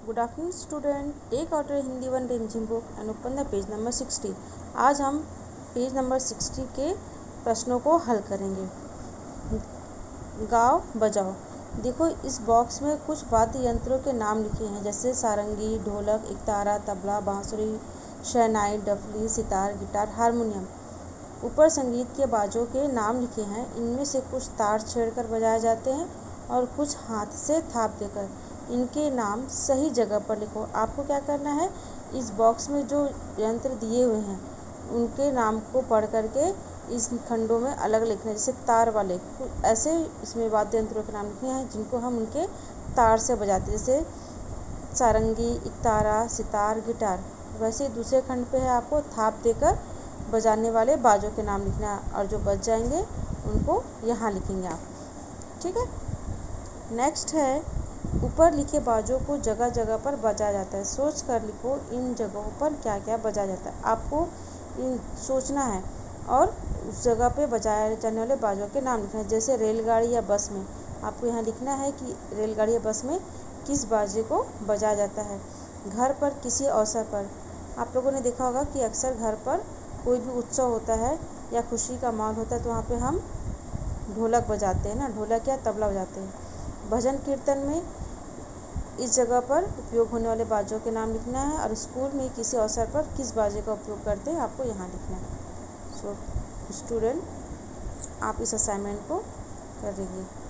Good afternoon student. Take out your Hindi 1 Rimjim book and open the page number 60. आज हम page number 60 के प्रश्नों को हल करेंगे। गाओ बजाओ। देखो इस बॉक्स में कुछ वाद्य यंत्रों के नाम लिखे हैं, जैसे सारंगी, ढोलक, इकतारा, तबला, बांसुरी, शहनाई, डफली, सितार, गिटार, हारमोनियम। ऊपर संगीत के बाजों के नाम लिखे हैं। इनमें से कुछ तार छेड़कर बजाए जाते हैं और कुछ हाथ से थाप देकर। इनके नाम सही जगह पर लिखो। आपको क्या करना है, इस बॉक्स में जो यंत्र दिए हुए हैं उनके नाम को पढ़ करके इस खंडों में अलग लिखना है। जैसे तार वाले ऐसे इसमें वाद्य यंत्रों के नाम लिखे हैं जिनको हम उनके तार से बजाते हैं, जैसे सारंगी, इकतारा, सितार, गिटार। वैसे दूसरे खंड पे है आपको थाप देकर बजाने वाले बाजों के नाम लिखना है, और जो बज जाएंगे उनको यहाँ लिखेंगे आप। ठीक है। नेक्स्ट है, ऊपर लिखे बाजों को जगह जगह पर बजाया जाता है। सोच कर लिखो इन जगहों पर क्या क्या बजाया जाता है। आपको इन सोचना है और उस जगह पे बजाए जाने वाले बाजों के नाम लिखना है। जैसे रेलगाड़ी या बस में आपको यहाँ लिखना है कि रेलगाड़ी या बस में किस बाजे को बजाया जाता है। घर पर किसी अवसर पर आप लोगों ने देखा होगा कि अक्सर घर पर कोई भी उत्सव होता है या खुशी का माहौल होता है तो वहाँ पे हम ढोलक बजाते हैं ना, ढोलक या तबला बजाते हैं। भजन कीर्तन में इस जगह पर उपयोग होने वाले बाजों के नाम लिखना है, और स्कूल में किसी अवसर पर किस बाजे का उपयोग करते हैं आपको यहाँ लिखना है। सो स्टूडेंट, आप इस असाइनमेंट को करेंगे।